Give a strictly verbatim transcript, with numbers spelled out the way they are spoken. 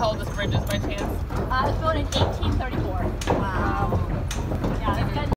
how old this bridge is by chance? Uh, it was built in eighteen thirty-five.